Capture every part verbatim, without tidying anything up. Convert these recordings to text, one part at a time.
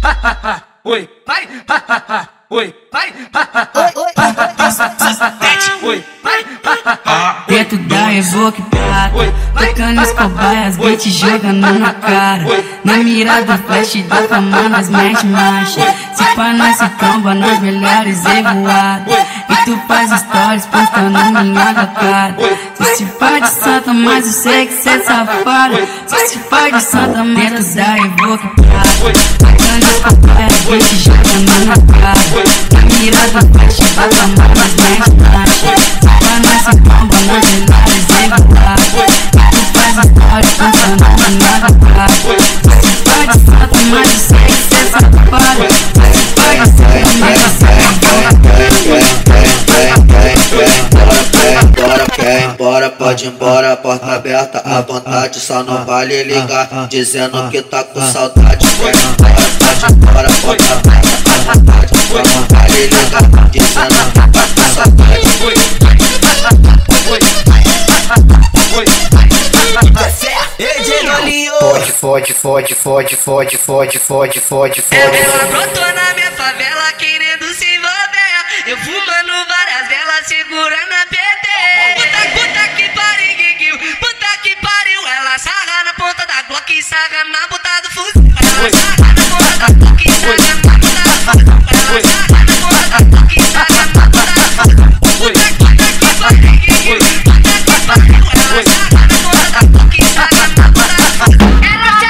Oi, vai, oi, vai, oi, vai, dentro da Evoque Prata, tocando as cobaias, beat jogando na cara. Na mira do flash da fama, nós mete marcha. Se pá, nós se tromba nas melhores revoadas. E tu faz stories postando minha cara. Só se faz de santa, mas eu sei que cê é safada. Só se faz de santa, dentro da Evoque Prata, tocando as cobaias, beat jogando na cara. Na mira do flash da fama, nós mete marcha. Se pá, nós se tromba nas melhores revoadas. E tu faz stories postando minha cara. Só se faz de santa, mas eu sei que cê é safada. Só se faz de santa, mas eu sei Bora, pode ir embora, porta aberta à vontade, só não vale ligar, dizendo que tá com saudade. Bora, pode ir embora, porta aberta à vontade, só não vale ligar, dizendo que tá com saudade. Fode, fode, fode, fode, fode, fode, fode, fode. Ela brotou na minha favela querendo se envolver. Eu fumando várias delas, segurando a P T. Puta, puta que pariu, guiguinho. Puta que pariu. Ela sarra na ponta da Glock e sarra na ponta do fuzil. Ela sarra na ponta da Glock e sarra na ponta do fuzil. Ela sarra na ponta da Glock e sarra na ponta do fuzil. Puta, puta que pariu, guiguinho. Puta que pariu. Ela sarra na ponta da Glock e sarra na ponta do fuzil.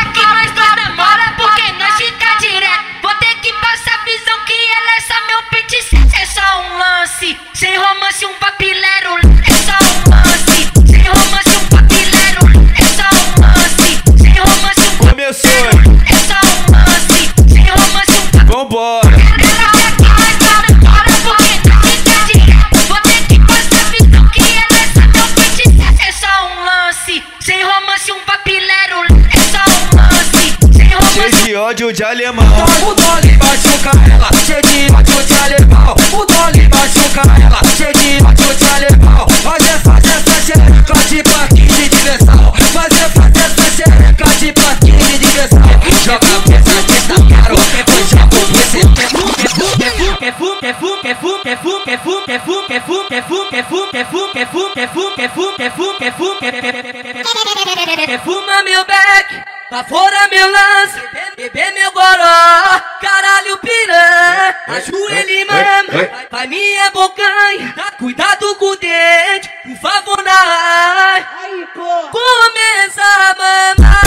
Sem romance um papilero, é só um lance. Sem romance um papilero, é só um lance. Sem romance um começou, é só um lance. Sem romance um papilero. Vambora. Ela quer que nós vá embora porque não fica direto. Vou ter que passar a visão que ela sabe o que dizer. É só um lance. Sem romance um papilero, é só um lance. Sem romance. Cheio de ódio de alemão. O Dolly machuca ela, cheio de ódio de alemão. O Dolly machuca ela, cheio de ódio de alemão. Fazer, fazer essa xereca de parquinho de diversão. Fazer, fazer essa xereca de parquinho de diversão. Joga peça que está caro, depois joga o preço. quer fum, quer fum, quer fum, quer fum, quer fum, quer fum, quer fum, quer fum, quer fum, quer fum, quer fum, quer fum, quer fum, quer fum, quer fum, quer fuma meu beck, lá fora meu lance, beber meu goró, caralho piranha, ajoelha e mama, vai minha bocanha, cuidado com o dente, por favor não, começa a mamar.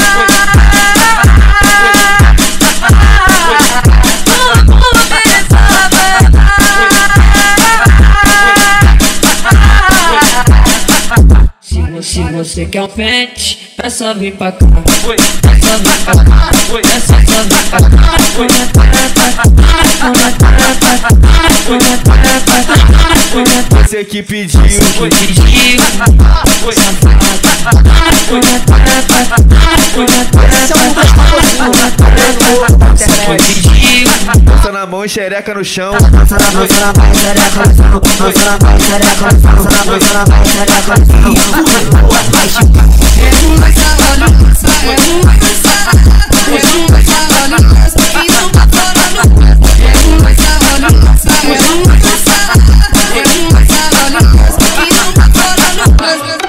Se você quer um pente, é só vir pra cá. É só vir pra cá. É só vir pra cá. Você que pediu, você que pediu, Dança na mão e xereca no chão. Dança na mão, xereca no chão. Dança na mão, xereca no chão. Dança na mão, xereca no chão. É uma salada, é uma salada, é uma salada, e não tá falando. É uma salada, é uma salada, é uma salada, e não tá falando.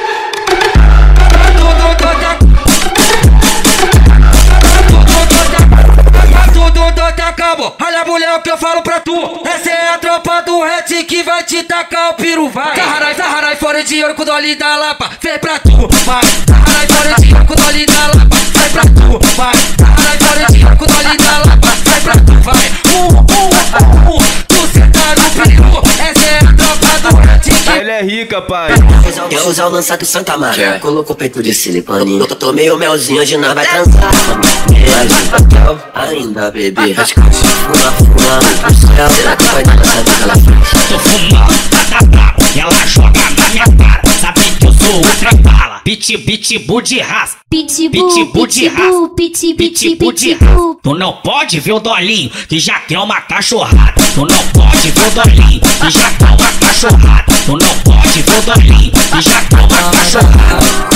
Acabou, olha mulher o que eu falo pra tu. Essa é a tropa do Red que vai te tacar o piru, vai. Zaharai, Zaharai, fora de ouro com o Dolly da Lapa, vem pra tu, vai. Zaharai, fora de ouro com o Dolly da Lapa, vai pra tu, vai. Zaharai, fora de ouro com o Dolly da Lapa, vai pra tu, vai. Um, um, um, um, tu senta no piru. Essa é a tropa do Red que... Ela é rica, pai. Quer usar o lançado Santa Maria? Colocou peito de silicone. Eu tomei o melzinho, hoje nós vai transar. Meia de papel, ainda bebê. As calças fuma, fuma pro céu. Será que vai dar pra saber que ela faz? Tô fumando, tá, tá, tá. E ela joga na minha cara. Sabe que eu sou outra bala. Pit, pitbull de raça. Pitbull de raça. Pitbull de raça. Tu não pode ver o Dolinho que já quer uma cachorrada. Tu não pode ver o Dolinho que já quer uma cachorrada. Tu não pode ver o Dolinho que já quer uma cachorrada.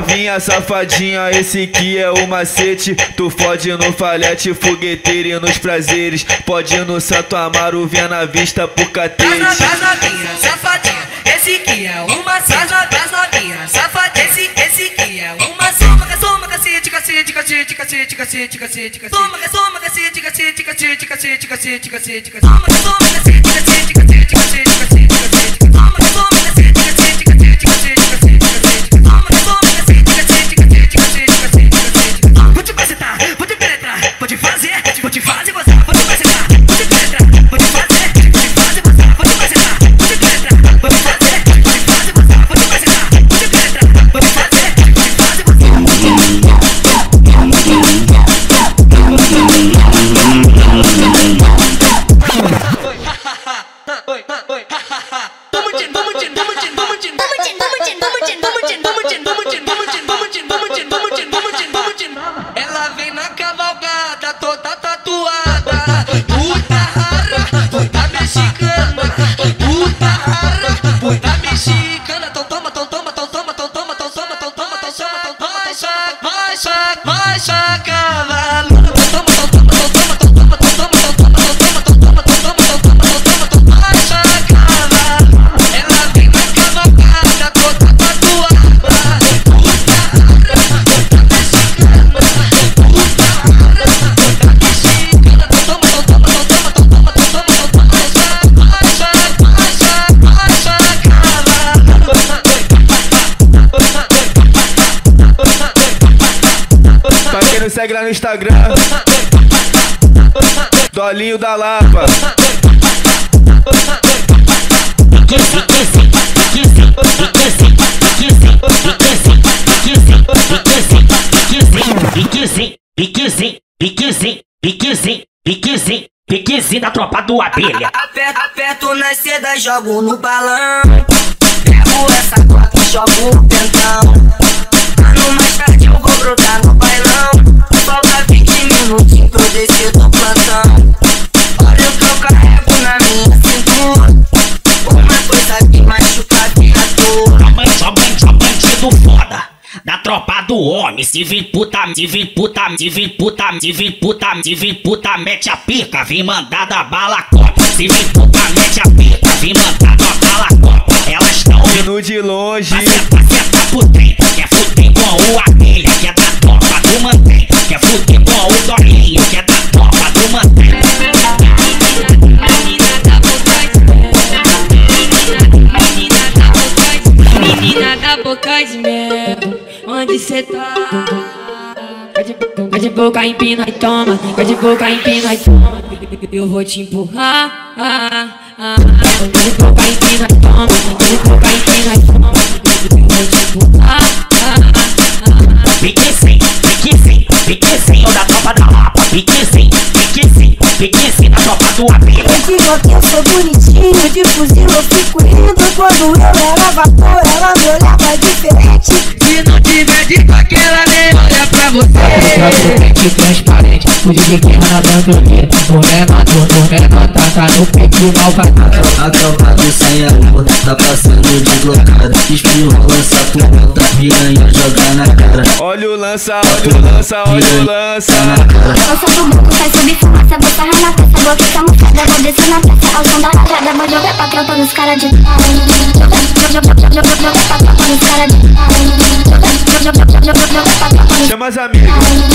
Novinha safadinha, esse que é o macete. Tu fode no falhete, fogueteiro e nos prazeres. Pode ir no Santo Amaro, vendo a vista por catete. Das novinhas safadinha, esse que é o macete. Das novinhas safadinha, esse, esse que é o macete. Soma cacete, cacete, cacete, cacete, cacete, cacete, cacete. Soma, soma cacete, cacete, cacete, cacete, cacete, cacete, cacete. Soma, soma cacete, cacete, cacete, cacete, cacete, cacete. Soma, soma cacete, cacete, cacete, cacete, cacete, cacete. Soma, soma cacete, cacete, cacete, cacete, cacete, cacete. Vou te macetar, vou te penetrar, vou te fazer, vou te fazer gozar, vou te macetar, vou te penetrar, vou te fazer, vou te fazer gozar, vou te macetar, vou te penetrar, vou te fazer, vou te fazer gozar, vou te macetar, vou te penetrar, vou te fazer, vou te fazer gozar. Ela vem na cavalgada toda tatuada, puta rara, puta mexicana, puta rara, puta mexicana. Então toma, então toma, então toma, então toma, então toma, então toma, então toma, então toma, vai chac, vai chac, vai chac, cavalo. Então toma, então toma, então toma, então toma, então toma, então toma, então toma, então toma, então toma, então toma, então toma, então vai chac, cavalo. Ela vem na cavalgada toda tatuada, puta rara, puta mexicana, puta rara, puta mexicana. Então toma, então toma, então toma, então toma, então toma, então toma, vai chac, vai chac, vai chac, vai chac, cavalo. Pra quem não segue lá no Instagram, Dolinho da Lapa. Piquezinho, piquezinho, piquezinho, piquezinho, piquezinho da tropa do Abelha. Aperto, aperto na seda, jogo no balão. Pego essa cota e jogo o pentão. Ano mais tarde eu vou brotar no bailão. Falta vinte minutinhos pro descer do plantão. Olha o que eu carrego na minha cintura. Uma coisa que machuca a criatura. Só bandido, bandido foda da tropa do homem. Se vir puta, se vir puta, se vir puta, se vir puta, se vir puta, mete a pica, vem mandar da bala copa. Se vir puta, mete a pica, vem mandar da bala copa. Elas tão Vindo de longe, Maceta, maceta pro trem, quer fuder com o Abelha, que é da tropa do mantém. Quer fuder com o Dolinho, que é da tropa do mantém. Menina da boca de mel, onde cê tá? Vai de, vai de boca, empina e toma. Vai de boca, empina e toma. Eu vou te empurrar. Ah, ah, ah. Vai de boca, empina e toma. Vai de boca, empina e toma. Eu vou te empurrar. Ah, ah, ah. Piquezinho, piquezinho, piquezinho da tropa da Lapa. Piquezinho, piquezinho, piquezinho da tropa do Abelha. Digo que eu sou bonitinho, de fuzil eu fico rindo. Quando eu era vapor, ela me olhava diferente. Se não tiver de paquera, nem olha pra você. Transparente, transparente, o D J queima na bandoleira. O menor, o menor taca no peito e mal vai nada. A tropa do sem amor tá passando deslocada. Espirro, lança tua volta, piranha joga na cara. olha o lança, olha o lança, olha o lança. Eu sou do banco, sai subir fumaça, vou sarrar na peça, vou ficar mofada, vou descer na peça, ao som da rajada, vou jogar pra tropa nos caras de Chama as amigas.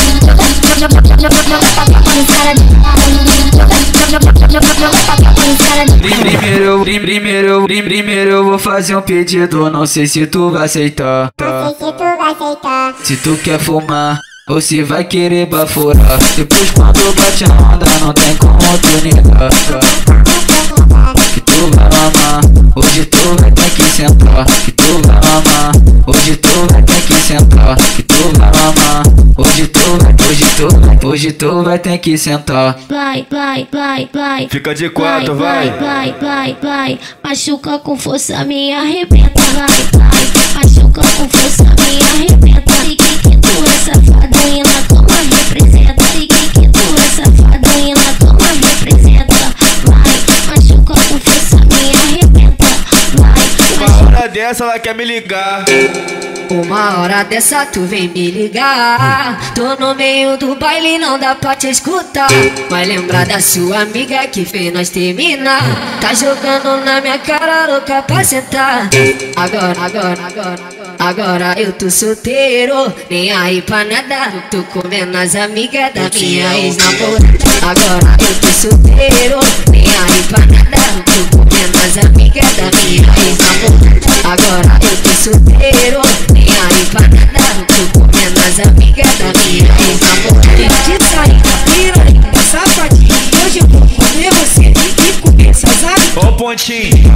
Primeiro, prim- primeiro, prim- primeiro eu vou fazer um pedido. Não sei se tu vai aceitar. Não sei se tu vai aceitar. Se tu quer fumar, ou se vai querer baforar. Depois quando bate a onda, não tem como tu negar. Que tu vai mamar, hoje tu vai ter que sentar. Que tu vai mamar, hoje tu vai ter que sentar. Que tu vai mamar, hoje tu vai, hoje tu vai, hoje tu vai ter que sentar. Vai, vai, vai, vai. Fica de quatro, vai. Vai, vai, vai, vai. Machuca com força, me arrebenta. Vai, vai. Machuca com força, me arrebenta. E que que tu é safado e na cama representa. E que que tu é safado e na cama representa. Vai, machuca com força, me arrebenta. Vai, Uma hora dessa ela quer me ligar. Uma hora dessa tu vem me ligar. Tô no meio do baile, não dá pra te escutar. Vai lembrar da sua amiga que fez nós terminar. Tá jogando na minha cara, louca pra sentar. Agora, agora, agora, agora Agora eu tô solteiro, nem aí pra nada. Tô comendo as amigas da minha ex-namorada. Agora eu tô solteiro, nem aí pra nada. Tô comendo as amigas da minha ex-namorada. Agora eu tô solteiro, nem aí pra nada. Tô comendo as amigas da minha ex-namorada. De sair da piranha, safadinha. Hoje eu vou comer você e comer essas amigas. Ó o pontinho.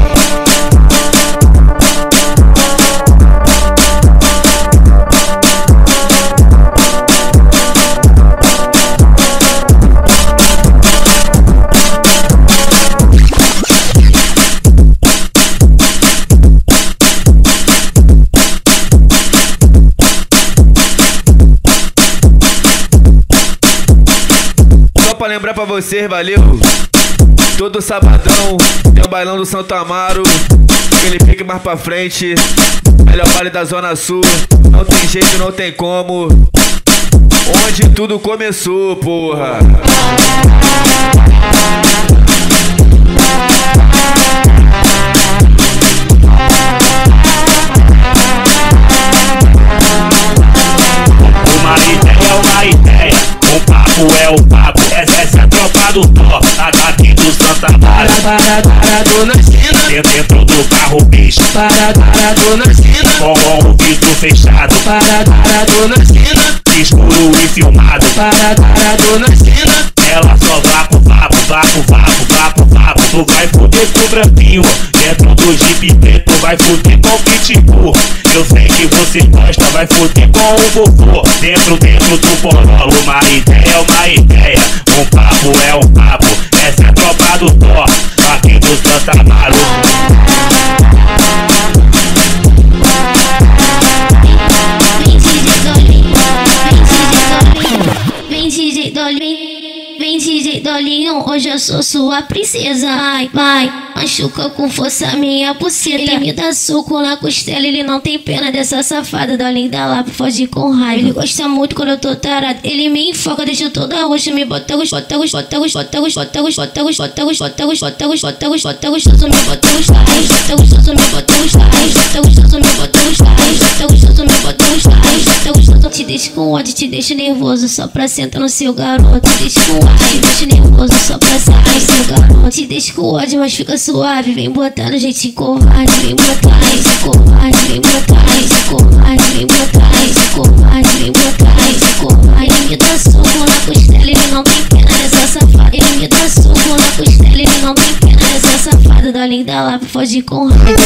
Pra lembrar pra vocês, valeu? Todo sabadão tem o bailão do Santo Amaro. Aquele pique mais pra frente, melhor baile da Zona Sul. Não tem jeito, não tem como. Onde tudo começou, porra. Uma ideia é uma ideia, um papo é o papo. Essa é a tropa do Thor, a daqui do Santa Mara. Para, para, dona China. Dentro do carro, bicho. Para, para, dona China. Com o vidro fechado. Para, para, dona China. Escuro e filmado. Para, para, dona China. Ela só vapo, vapo, vapo, vapo, vapo, vapo. Tu vai fuder com o branquinho. Dentro do Jeep preto, vai fuder com o pitbull. Eu sei que você gosta, vai fuder com o vovô. Dentro, dentro do porolo, uma ideia é uma ideia. Um papo é um papo, essa é a tropa do Thor, aqui do Santa Amaro. Vem D J Dolinho, vem D J Dolinho, hoje eu sou sua princesa. Ai, vai, machuca com força minha buceta. Ele me dá soco na costela, ele não tem pena dessa safada. Dolinho da Lapa, foge com raiva. Ele gosta muito quando eu tô tarado. Ele me enfoca, deixa toda roxa, me bota gostoso, bota gostoso, bota gostoso, bota gostoso, bota gostoso, bota gostoso, bota gostoso, bota gostoso, me bota gostoso, bota gostoso, me bota gostoso, bota gostoso, me bota gostoso, bota gostoso, me bota gostoso, bota gostoso. Te deixo com ódio, te deixo nervoso, só pra sentar no seu garoto. Te deixo com ódio, te deixo nervoso, só pra sentar no seu garoto. Te deixo com ódio, mas fica suave, vem botar no jeitinho covarde, vem botar esse covarde, vem botar esse covarde, vem botar esse covarde, vem botar esse covarde. Ele me dá soco na costela, ele não tem pena dessa safada. Ele me dá soco na costela, ele não tem pena dessa safada. Dolinho da Lapa, foge com raiva.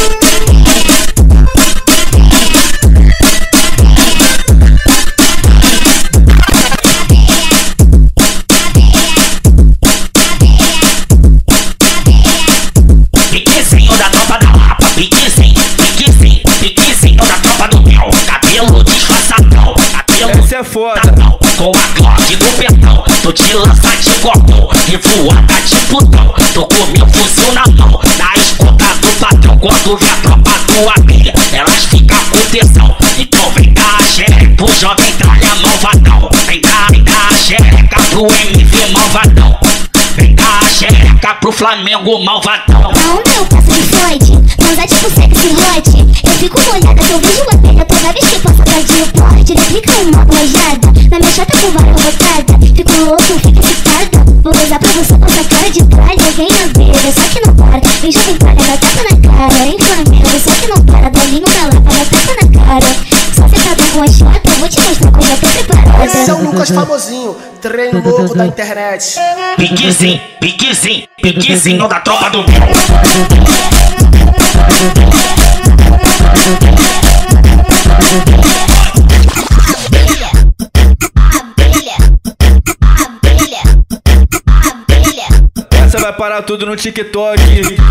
Piquezinho da tropa da Lapa, piquezinho, piquezinho, piquezinho da tropa do Mel. Cabelo disfarçadão, cabelo Essa é foda. tatão, com a Glock do petão. Tu te lança de copão, revoada de putão. Tô com meu fuzil na mão, na escuta do patrão. Quando vê a tropa do amiga, elas ficam com tesão. Então vem cá, xereca, pro jovem tralha malvadão. Vem cá, vem cá, xereca, pro M V malvadão. Vem cá, xereca, pro Flamengo malvadão. Aonde eu passo de Floyd, transar tipo sexy hot. Eu fico molhada que eu vejo a telha toda vez que passa pra de porte. Replica uma rojada, na minha chata com vara botada. Fico louco, fico excitada. Vou gozar pra você com essa cara de tralha. Vem na beira, só que não para. Vem jovem tralha, dá tapa na cara. Em Flamengo, só que não para. Dolinho da Lapa, dá tapa na cara. Só cê tá bem com a chota, vou te mostrar que eu já tô preparada. Esse é o Lucas famosinho, treino novo da internet. Piquezinho, piquezinho, piquezinho da tropa do Mel. Essa vai parar tudo no TikTok.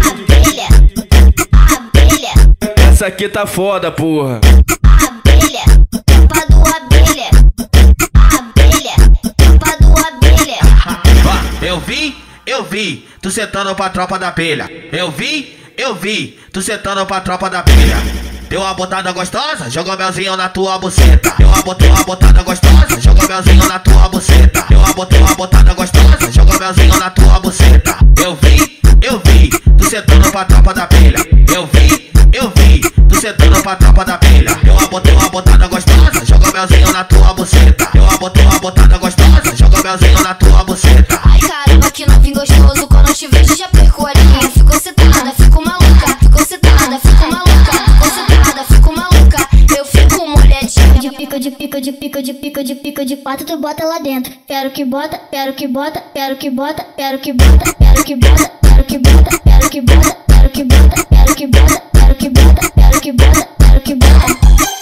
Essa aqui tá foda, porra. Abelha, tropa do abelha. Abelha, tropa do abelha. Ó, eu vi, eu vi, tu sentando pra tropa da abelha. Eu vi, eu vi, tu sentando pra tropa da abelha. Deu uma botada gostosa, joga melzinho na tua buceta. Deu uma botou uma botada gostosa, joga melzinho na tua buceta. Deu uma botou uma botada gostosa, joga melzinho na tua buceta. Eu vi, eu vi, tu sentando pra tropa da pilha. Eu vi, eu vi, tu sentando pra tropa da pilha. Deu uma botou uma botada gostosa, joga melzinho na tua buceta. Deu uma botou uma botada gostosa, joga melzinho na tua buceta. Ai caramba, que novinho gostoso, quando eu te vejo já perco a linha. Fico excitada, fico maluca, fico excitada, fico maluca, fico excitada, fico maluca. Eu fico molhadinha. De pico, de pico, de pico, de pico, de pico, de pato, tu bota lá dentro. Quero que bota, quero que bota, quero que bota, quero que bota, quero que bota, quero que bota, quero que bota, quero que bota, quero que bota, quero que bota, quero que bota, quero que bota.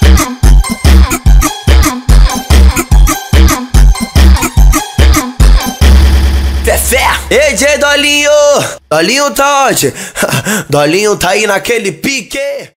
Fé, fé! Ei, J Dolinho! Dolinho tá onde? Dolinho tá aí naquele pique!